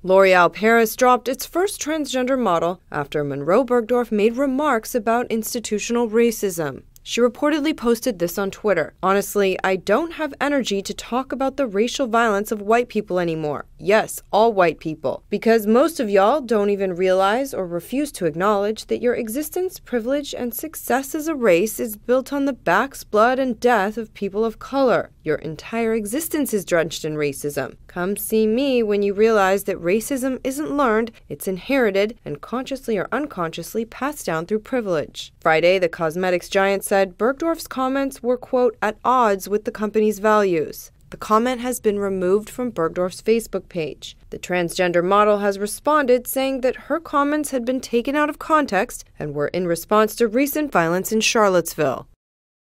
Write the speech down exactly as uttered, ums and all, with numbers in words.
L'Oréal Paris dropped its first transgender model after Munroe Bergdorf made remarks about institutional racism. She reportedly posted this on Twitter. "Honestly, I don't have energy to talk about the racial violence of white people anymore. Yes, all white people. Because most of y'all don't even realize or refuse to acknowledge that your existence, privilege, and success as a race is built on the backs, blood, and death of people of color. Your entire existence is drenched in racism. Come see me when you realize that racism isn't learned, it's inherited, and consciously or unconsciously passed down through privilege." Friday, the cosmetics giant said Bergdorf's comments were, quote, "at odds with the company's values." The comment has been removed from Bergdorf's Facebook page. The transgender model has responded, saying that her comments had been taken out of context and were in response to recent violence in Charlottesville.